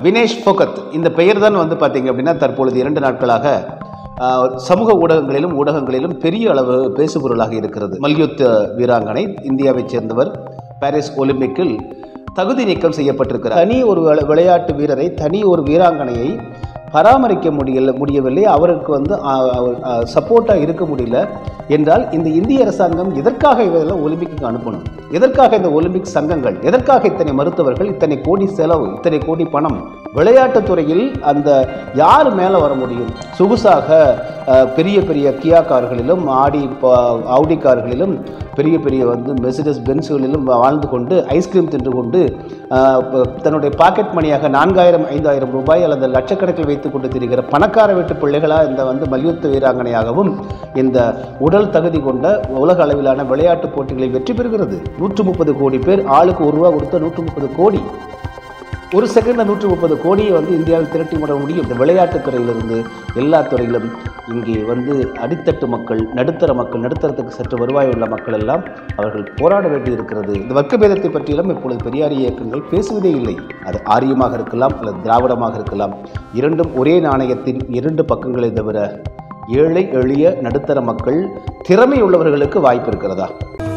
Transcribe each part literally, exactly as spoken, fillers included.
வினேஷ் ஃபோகத் இந்த பெயர் தான் வந்து பார்த்தீங்க அப்படின்னா தற்பொழுது இரண்டு நாட்களாக சமூக ஊடகங்களிலும் ஊடகங்களிலும் பெரிய அளவு பேசுபொருளாக இருக்கிறது. மல்யுத்த வீராங்கனை, இந்தியாவைச் சேர்ந்தவர், பாரிஸ் ஒலிம்பிக்கில் தகுதி நீக்கம் செய்யப்பட்டிருக்கிறார். தனி ஒரு விளையாட்டு வீரரை, தனி ஒரு வீராங்கனையை பராமரிக்க முடியல முடியவில்லை அவருக்கு வந்து சப்போர்ட்டாக இருக்க முடியல என்றால் இந்த இந்திய அரசாங்கம் எதற்காக இவரெல்லாம் ஒலிம்பிக்கு அனுப்பணும்? எதற்காக இந்த ஒலிம்பிக் சங்கங்கள், எதற்காக இத்தனை மருத்துவர்கள், இத்தனை கோடி செலவு, இத்தனை கோடி பணம்? விளையாட்டுத் துறையில் அந்த யார் மேலே வர முடியும்? சொகுசாக பெரிய பெரிய கியா கார்களிலும் ஆடி ஆடி கார்களிலும் பெரிய பெரிய வந்து மெர்சிடஸ் பென்ஸ்களிலும் வாழ்ந்து கொண்டு ஐஸ்கிரீம் தின்று கொண்டு தன்னுடைய பாக்கெட் மணியாக நான்காயிரம் ஐந்தாயிரம் ரூபாய் அல்லது லட்சக்கணக்கில் வைத்துக் கொண்டு திரிகிற பணக்கார வீட்டு பிள்ளைகளாக இந்த வந்து மல்யுத்த வீராங்கனையாகவும் இந்த உடல் தகுதி கொண்ட உலக அளவிலான விளையாட்டுப் போட்டிகளை வெற்றி பெறுகிறது. நூற்று முப்பது கோடி பேர், ஆளுக்கு ஒரு ரூபா கொடுத்த நூற்று முப்பது கோடி, ஒரு செகண்டில் நூற்று முப்பது கோடியை வந்து இந்தியாவில் திரட்டி விட முடியும். இந்த விளையாட்டுத் துறையிலிருந்து எல்லா துறையிலும் இங்கே வந்து அடித்தட்டு மக்கள், நடுத்தர மக்கள், நடுத்தரத்துக்கு சற்று வருவாய் உள்ள மக்கள் எல்லாம் அவர்கள் போராட வேண்டி இருக்கிறது. இந்த வர்க்க பேதத்தை பற்றியெல்லாம் இப்பொழுது பெரியாரிய இயக்கங்கள் பேசுவதே இல்லை. அது ஆரியமாக இருக்கலாம் அல்லது திராவிடமாக இருக்கலாம், இரண்டும் ஒரே நாணயத்தின் இரண்டு பக்கங்களை தவிர ஏழை எளிய நடுத்தர மக்கள், திறமை உள்ளவர்களுக்கு வாய்ப்பு இருக்கிறதா?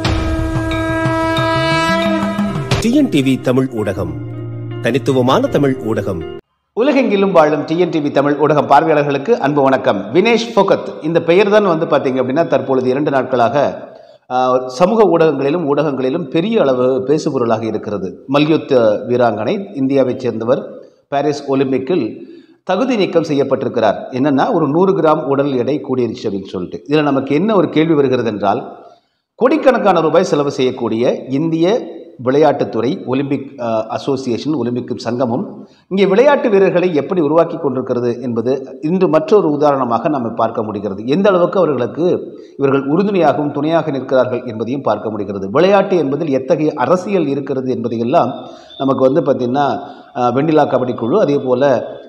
டிஎன்டிவி தமிழ் ஊடகம், தனித்துவமான தமிழ் ஊடகம். உலகெங்கிலும் வாழும் டிஎன்டிவி தமிழ் ஊடகம் பார்வையாளர்களுக்கு அன்பு வணக்கம். வினேஷ் ஃபோகத் இந்த பெயர் தான் வந்து பார்த்தீங்க அப்படின்னா தற்பொழுது இரண்டு நாட்களாக சமூக ஊடகங்களிலும் ஊடகங்களிலும் பெரிய அளவு பேசுபொருளாக இருக்கிறது. மல்யுத்த வீராங்கனை, இந்தியாவைச் சேர்ந்தவர், பாரிஸ் ஒலிம்பிக்கில் தகுதி நீக்கம் செய்யப்பட்டிருக்கிறார். என்னென்னா ஒரு நூறு கிராம் உடல் எடை கூடியிருச்சு அப்படின்னு சொல்லிட்டு. இதில் நமக்கு என்ன ஒரு கேள்வி வருகிறது என்றால், கோடிக்கணக்கான ரூபாய் செலவு செய்யக்கூடிய இந்திய விளையாட்டுத்துறை, ஒலிம்பிக் அசோசியேஷன், ஒலிம்பிக் சங்கமும் இங்கே விளையாட்டு வீரர்களை எப்படி உருவாக்கி கொண்டிருக்கிறது என்பது இன்று மற்றொரு உதாரணமாக நம்ம பார்க்க முடிகிறது. எந்த அளவுக்கு அவர்களுக்கு இவர்கள் உறுதுணையாகவும் துணையாக நிற்கிறார்கள் என்பதையும் பார்க்க முடிகிறது. விளையாட்டு என்பதில் எத்தகைய அரசியல் இருக்கிறது என்பதையெல்லாம் நமக்கு வந்து பார்த்திங்கன்னா வெண்ணிலா கபடி குழு, அதே போல்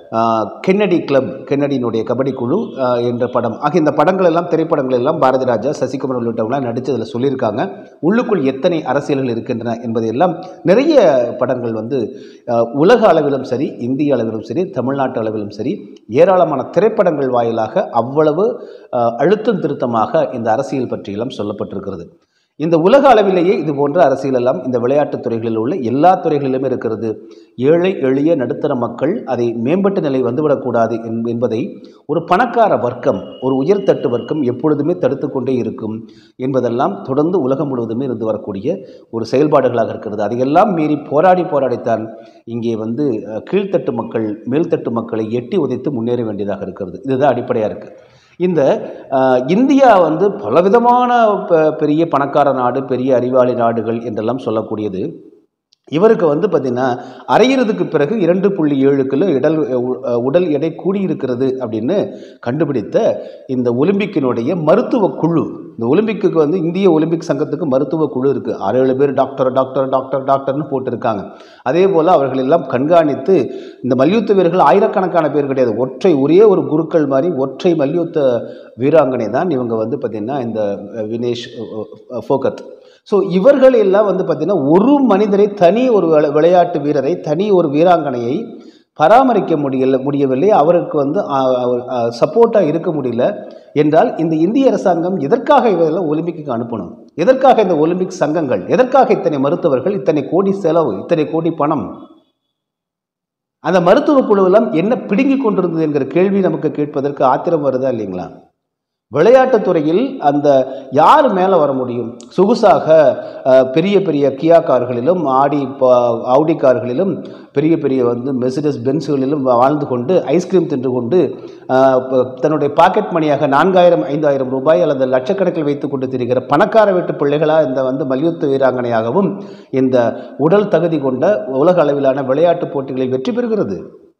கென்னடி கிளப், கென்னடியினுடைய கபடி குழு என்ற படம் ஆகிய இந்த படங்கள் எல்லாம், திரைப்படங்கள் எல்லாம் பாரதி ராஜா, சசிகுமார் உள்ளிட்டவங்களாம் நடித்து அதில் சொல்லியிருக்காங்க. உள்ளுக்குள் எத்தனை அரசியல்கள் இருக்கின்றன என்பதையெல்லாம் நிறைய படங்கள் வந்து உலக அளவிலும் சரி, இந்திய அளவிலும் சரி, தமிழ்நாட்டு அளவிலும் சரி, ஏராளமான திரைப்படங்கள் வாயிலாக அவ்வளவு அழுத்தம் திருத்தமாக இந்த அரசியல் பற்றியெல்லாம் சொல்லப்பட்டிருக்கிறது. இந்த உலக அளவிலேயே இது போன்ற அரசியல் எல்லாம் இந்த விளையாட்டுத் துறைகளில் உள்ள எல்லா துறைகளிலுமே இருக்கிறது. ஏழை எளிய நடுத்தர மக்கள் அதை மேம்பட்ட நிலை வந்துவிடக்கூடாது என்பதை ஒரு பணக்கார வர்க்கம், ஒரு உயர்தட்டு வர்க்கம் எப்பொழுதுமே தடுத்து கொண்டே இருக்கும் என்பதெல்லாம் தொடர்ந்து உலகம் முழுவதுமே இருந்து வரக்கூடிய ஒரு செயல்பாடுகளாக இருக்கிறது. அதையெல்லாம் மீறி போராடி போராடித்தான் இங்கே வந்து கீழ்த்தட்டு மக்கள் மேல்தட்டு மக்களை எட்டி உதைத்து முன்னேற வேண்டியதாக இருக்கிறது. இதுதான் அடிப்படையாக இருக்குது. இந்த இந்தியா வந்து பலவிதமான பெரிய பணக்கார நாடு, பெரிய அறிவாளி நாடுகள் என்றெல்லாம் சொல்லக்கூடியது, இவருக்கு வந்து பார்த்திங்கன்னா அரையிறதுக்கு பிறகு இரண்டு புள்ளி ஏழு கிலோ இடல் உடல் எடை கூடியிருக்கிறது அப்படின்னு கண்டுபிடித்த இந்த ஒலிம்பிக்கினுடைய மருத்துவ குழு. இந்த ஒலிம்பிக்கு வந்து இந்திய ஒலிம்பிக் சங்கத்துக்கு மருத்துவ குழு இருக்குது. ஆறு ஏழு பேர் டாக்டர் டாக்டர் டாக்டர் டாக்டர்னு போட்டிருக்காங்க. அதே போல் அவர்கள் எல்லாம் கண்காணித்து, இந்த மல்யுத்த வீரர்கள் ஆயிரக்கணக்கான பேர் கிடையாது, ஒற்றை ஒரே ஒரு குருக்கள் மாதிரி ஒற்றை மல்யுத்த வீராங்கனை தான் இவங்க வந்து பார்த்திங்கன்னா இந்த வினேஷ் ஃபோகத். ஸோ இவர்கள் எல்லாம் வந்து பார்த்திங்கன்னா ஒரு மனிதரை, தனி ஒரு விளையாட்டு வீரரை, தனி ஒரு வீராங்கனையை பராமரிக்க முடியல முடியவில்லை அவருக்கு வந்து சப்போர்ட்டாக இருக்க முடியல என்றால் இந்த இந்திய அரசாங்கம் எதற்காக இவரெல்லாம் ஒலிம்பிக்கு அனுப்பணும்? எதற்காக இந்த ஒலிம்பிக் சங்கங்கள், எதற்காக இத்தனை மருத்துவர்கள், இத்தனை கோடி செலவு, இத்தனை கோடி பணம்? அந்த மருத்துவ குழுவெல்லாம் என்ன பிடுங்கி கொண்டிருந்தது என்கிற கேள்வி நமக்கு கேட்பதற்கு ஆத்திரம் வருதா இல்லைங்களா? விளையாட்டுத் துறையில் அந்த யார் மேலே வர முடியும்? சொகுசாக பெரிய பெரிய கியா கார்களிலும் ஆடி ஆடி கார்களிலும் பெரிய பெரிய வந்து மெர்சிடஸ் பென்ஸ்களிலும் வாழ்ந்து கொண்டு ஐஸ்கிரீம் தின்று கொண்டு தன்னுடைய பாக்கெட் மணியாக நான்காயிரம் ஐந்தாயிரம் ரூபாய் அல்லது லட்சக்கணக்கில் வைத்துக் கொண்டு திரிகிற பணக்கார வீட்டு பிள்ளைகளாக இந்த வந்து மல்யுத்த வீராங்கனையாகவும் இந்த உடல் தகுதி கொண்ட உலக அளவிலான விளையாட்டுப் போட்டிகளை வெற்றி பெறுகிறது.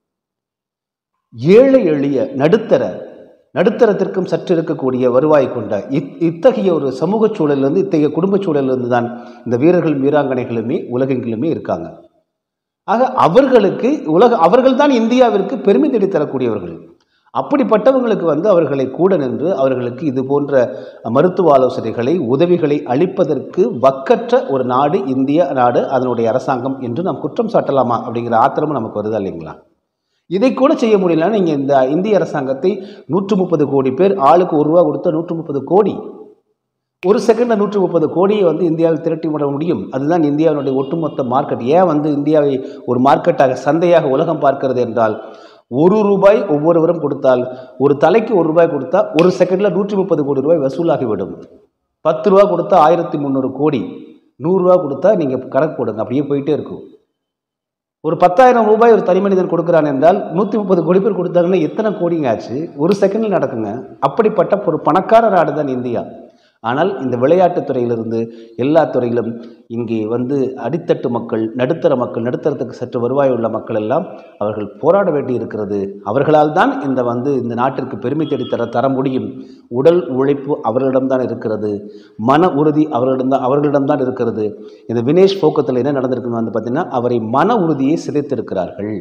ஏழை எளிய நடுத்தர நடுத்தரத்திற்கும் சற்று இருக்கக்கூடிய வருவாய் கொண்ட இத் இத்தகைய ஒரு சமூக சூழலிலிருந்து, இத்தகைய குடும்ப சூழலிலிருந்து தான் இந்த வீரர்கள் வீராங்கனைகளுமே உலகெங்கிலுமே இருக்காங்க. ஆக அவர்களுக்கு உலக அவர்கள் தான் இந்தியாவிற்கு பெருமை தேடித்தரக்கூடியவர்கள். அப்படிப்பட்டவங்களுக்கு வந்து அவர்களை கூட நின்று அவர்களுக்கு இது போன்ற மருத்துவ ஆலோசனைகளை, உதவிகளை அளிப்பதற்கு வக்கற்ற ஒரு நாடு இந்திய நாடு, அதனுடைய அரசாங்கம் என்று நாம் குற்றம் சாட்டலாமா அப்படிங்கிற ஆத்திரமும் நமக்கு வருதா இல்லைங்களா? இதை கூட செய்ய முடியலன்னா நீங்கள் இந்த இந்திய அரசாங்கத்தை நூற்று முப்பது கோடி பேர் ஆளுக்கு ஒரு ரூபா கொடுத்த நூற்று முப்பது கோடி ஒரு செகண்ட்ல நூற்று முப்பது கோடியை வந்து இந்தியாவில் திரட்டி விட முடியும். அதுதான் இந்தியாவினுடைய ஒட்டுமொத்த மார்க்கெட். ஏன் வந்து இந்தியாவை ஒரு மார்க்கெட்டாக சந்தையாக உலகம் பார்க்கிறது என்றால், ஒரு ரூபாய் ஒவ்வொருவரும் கொடுத்தால், ஒரு தலைக்கு ஒரு ரூபாய் கொடுத்தா ஒரு செகண்ட்ல நூற்றி முப்பது கோடி ரூபாய் வசூலாகிவிடும். பத்து ரூபா கொடுத்தா ஆயிரத்தி முந்நூறு கோடி, நூறுரூவா கொடுத்தா நீங்கள் கணக்கு போடுங்க, அப்படியே போயிட்டே இருக்கும். ஒரு பத்தாயிரம் ரூபாய் ஒரு தனி மனிதன் கொடுக்குறான் என்றால் நூற்றி முப்பது கோடி பேர் கொடுத்தாங்கன்னா எத்தனை கோடிங்க ஆச்சு? ஒரு செகண்டில் நடக்குங்க. அப்படிப்பட்ட ஒரு பணக்கார நாடு தான் இந்தியா. ஆனால் இந்த விளையாட்டுத் துறையிலிருந்து எல்லா துறையிலும் இங்கே வந்து அடித்தட்டு மக்கள், நடுத்தர மக்கள், நடுத்தரத்துக்கு சற்று வருவாய் உள்ள மக்கள் எல்லாம் அவர்கள் போராட வேண்டி இருக்கிறது. அவர்களால் தான் இந்த வந்து இந்த நாட்டிற்கு பெருமை தேடித்தர தர முடியும். உடல் உழைப்பு அவர்களிடம்தான் இருக்கிறது, மன உறுதி அவர்களிடம் அவர்களிடம்தான் இருக்கிறது. இந்த வினேஷ் போக்கத்தில் என்ன நடந்திருக்குன்னு வந்து பார்த்தீங்கன்னா, அவரை மன உறுதியை சிதைத்திருக்கிறார்கள்.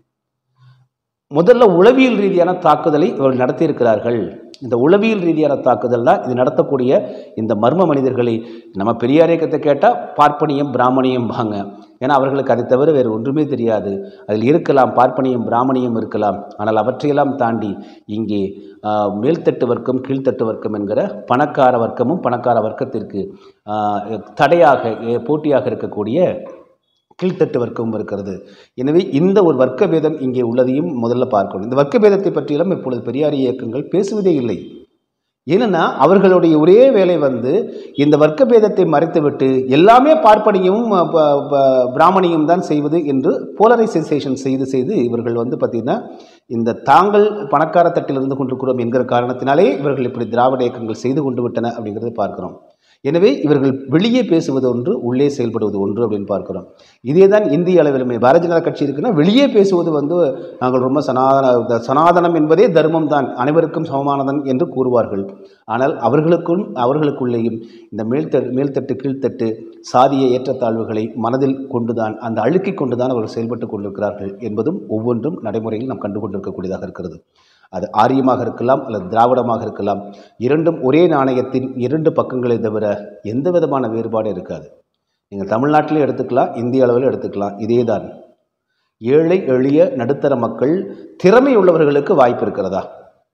முதல்ல உளவியல் ரீதியான தாக்குதலை இவர்கள் நடத்தியிருக்கிறார்கள். இந்த உளவியல் ரீதியான தாக்குதல் தான் இது நடத்தக்கூடிய இந்த மர்ம மனிதர்களை நம்ம பெரியார் இயக்கத்தை கேட்டால் பார்ப்பனியம் பிராமணியம் வாங்க. ஏன்னா அவர்களுக்கு அதை தவிர வேறு ஒன்றுமே தெரியாது. அதில் இருக்கலாம், பார்ப்பனியம் பிராமணியம் இருக்கலாம். ஆனால் அவற்றையெல்லாம் தாண்டி இங்கே மேல்தட்டு வர்க்கம் கீழ்த்தட்டு வர்க்கம் என்கிற பணக்கார வர்க்கமும் பணக்கார வர்க்கத்திற்கு தடையாக போட்டியாக இருக்கக்கூடிய கீழ்த்தட்டு வர்க்கமும் இருக்கிறது. எனவே இந்த ஒரு வர்க்க பேதம் இங்கே உள்ளதையும் முதல்ல பார்க்கணும். இந்த வர்க்க பேதத்தை பற்றியெல்லாம் இப்பொழுது பெரியார் இயக்கங்கள் பேசுவதே இல்லை. ஏன்னா அவர்களுடைய ஒரே வேலை வந்து இந்த வர்க்க பேதத்தை மறைத்துவிட்டு எல்லாமே பார்ப்பனியும் பிராமணியும் தான் செய்வது என்று போலரைசேஷன் செய்து செய்து இவர்கள் வந்து பார்த்திங்கன்னா இந்த தாங்கள் பணக்கார தட்டில் இருந்து கொண்டிருக்கிறோம் என்கிற காரணத்தினாலே இவர்கள் இப்படி திராவிட இயக்கங்கள் செய்து கொண்டு விட்டன அப்படிங்கிறத பார்க்கிறோம். எனவே இவர்கள் வெளியே பேசுவது ஒன்று, உள்ளே செயல்படுவது ஒன்று அப்படின்னு பார்க்கிறோம். இதே தான் இந்திய அளவிலுமே பாரதிய ஜனதா கட்சி இருக்குன்னா வெளியே பேசுவது வந்து நாங்கள் ரொம்ப சனாதன சனாதனம் என்பதே தர்மம் தான், அனைவருக்கும் சமமானதன் என்று கூறுவார்கள். ஆனால் அவர்களுக்கும் அவர்களுக்குள்ளேயும் இந்த மேல்தட்டு மேல்தட்டு கீழ்த்தட்டு சாதிய ஏற்றத்தாழ்வுகளை மனதில் கொண்டுதான், அந்த அழுக்கி கொண்டுதான் அவர்கள் செயல்பட்டு கொண்டிருக்கிறார்கள் என்பதும் ஒவ்வொன்றும் நடைமுறையில் நாம் கண்டு கொண்டிருக்கக்கூடியதாக இருக்கிறது. அது ஆரியமாக இருக்கலாம் அல்லது திராவிடமாக இருக்கலாம். இரண்டும் ஒரே நாணயத்தின் இரண்டு பக்கங்களை தவிர எந்த விதமான வேறுபாடு இருக்காது. நீங்கள் தமிழ்நாட்டிலே எடுத்துக்கலாம், இந்திய அளவில் எடுத்துக்கலாம், இதே தான். ஏழை எளிய நடுத்தர மக்கள் திறமை உள்ளவர்களுக்கு வாய்ப்பு இருக்கிறதா?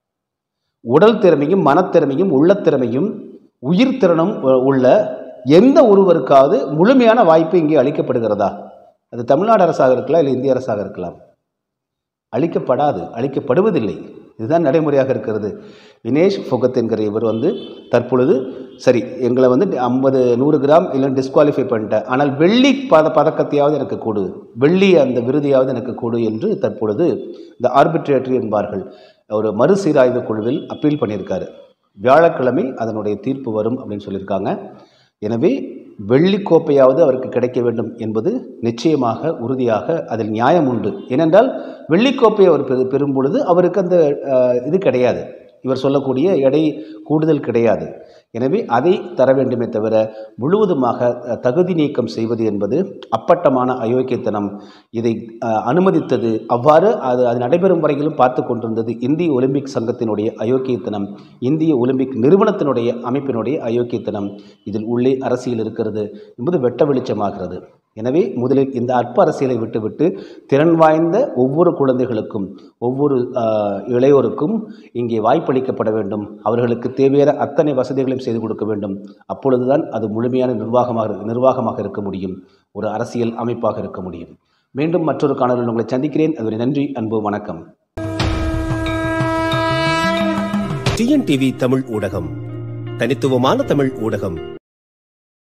உடல் திறமையும் மனத்திறமையும் உள்ளத்திறமையும் உயிர் திறனும் உள்ள எந்த ஒருவருக்காவது முழுமையான வாய்ப்பு இங்கே அளிக்கப்படுகிறதா? அது தமிழ்நாடு அரசாக இருக்கலாம், இல்லை இந்திய அரசாக இருக்கலாம். அளிக்கப்படாது, அளிக்கப்படுவதில்லை. இதுதான் நடைமுறையாக இருக்கிறது. வினேஷ் ஃபோகத் என்கிற இவர் வந்து தற்பொழுது சரி எங்களை வந்து ஐம்பது நூறு கிராம் இல்லை டிஸ்குவாலிஃபை பண்ணிட்டேன், ஆனால் வெள்ளி பத பதக்கத்தையாவது எனக்கு கொடு, வெள்ளி அந்த விருதியாவது எனக்கு கொடு என்று தற்பொழுது இந்த ஆர்பிட்ரேட்டரி என்பார்கள் ஒரு மறுசீராய்வு குழுவில் அப்பீல் பண்ணியிருக்காரு. வியாழக்கிழமை அதனுடைய தீர்ப்பு வரும் அப்படின்னு சொல்லியிருக்காங்க. எனவே வெள்ளிக்கோப்பையாவது அவருக்கு கிடைக்க வேண்டும் என்பது நிச்சயமாக உறுதியாக அதில் நியாயம் உண்டு. ஏனென்றால் வெள்ளிக்கோப்பையை அவர் பெரு பெறும் பொழுது அவருக்கு அந்த இது கிடையாது, இவர் சொல்லக்கூடிய எடை கூடுதல் கிடையாது. எனவே அதை தர வேண்டுமே தவிர முழுவதுமாக தகுதி நீக்கம் செய்வது என்பது அப்பட்டமான அயோக்கியத்தனம். இதை அனுமதித்தது அவ்வாறு அது அது நடைபெறும் வரையிலும் பார்த்து கொண்டிருந்தது இந்திய ஒலிம்பிக் சங்கத்தினுடைய அயோக்கியத்தனம், இந்திய ஒலிம்பிக் நிறுவனத்தினுடைய அமைப்பினுடைய அயோக்கியத்தனம். இதில் உள்ளே அரசியல் இருக்கிறது என்பது வெட்ட வெளிச்சமாகிறது. எனவே முதலில் இந்த அற்ப அரசியலை விட்டுவிட்டு திறன் வாய்ந்த ஒவ்வொரு குழந்தைகளுக்கும் ஒவ்வொரு இளையோருக்கும் இங்கே வாய்ப்பளிக்கப்பட வேண்டும். அவர்களுக்கு தேவையான அத்தனை வசதிகளையும் செய்து கொடுக்க வேண்டும். அப்பொழுதுதான் அது முழுமையான நிர்வாகமாக நிர்வாகமாக இருக்க முடியும், ஒரு அரசியல் அமைப்பாக இருக்க முடியும். மீண்டும் மற்றொரு காணொலியில் உங்களை சந்திக்கிறேன். அதுவரை நன்றி, அன்பு, வணக்கம். டிஎன்டிவி தமிழ் ஊடகம், தனித்துவமான தமிழ் ஊடகம்.